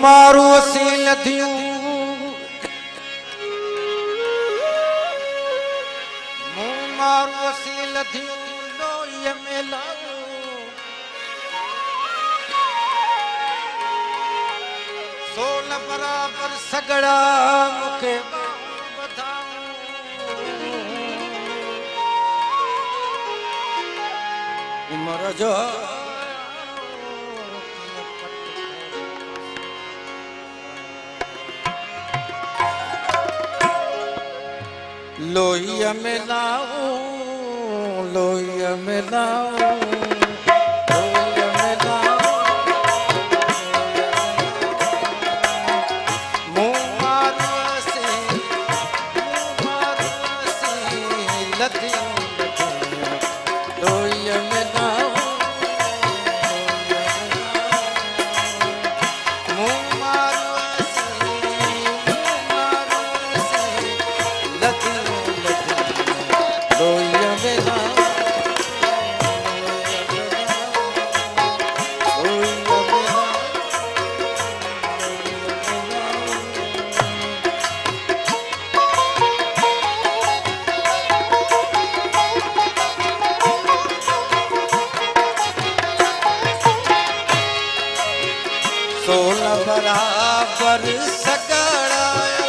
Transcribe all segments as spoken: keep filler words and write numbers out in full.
मारू असी लधियूं मुँह मारू असी लधियूं लोईअ में लाऊं सोल बराबर सगड़ा मुखे बधाऊं उमर जो लोईअ में लाऊं लोईअ में लाऊं लोईअ में लाऊं मुँह मारू से मुँह मारू से लधियूं लधियूं लोईअ में लाऊं मुँह मारू से मुँह मारू से लधियूं लोईअ में लाऊं लोईअ में लाऊं सोलह बराबर सगड़ा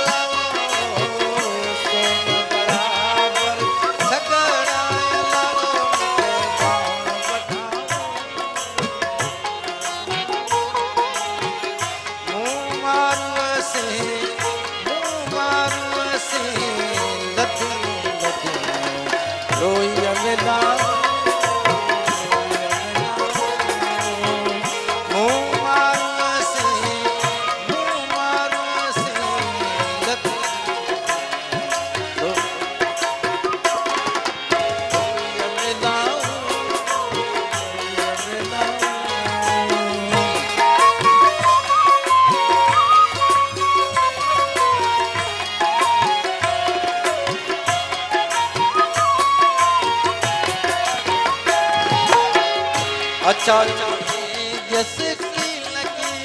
अच्छा जैसे की लगी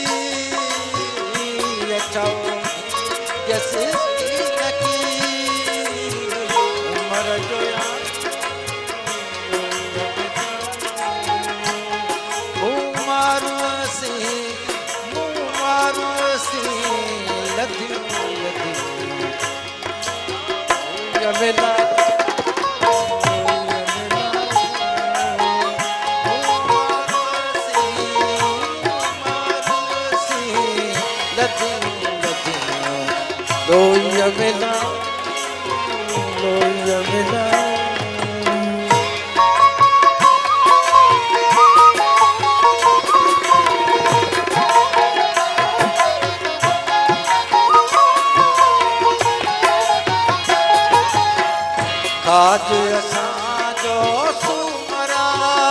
अच्छा जैसे की लगी उमर जो मुँह मारू से मुँह मारू से लधियूं लधियूं मेला लोईअ में लाऊं लोईअ में लाऊं काज असांजो सुमरा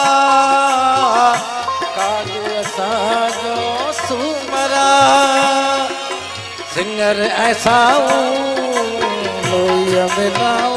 काज असांजो सुमरा सिंगर ऐसा लोईअ में लाऊं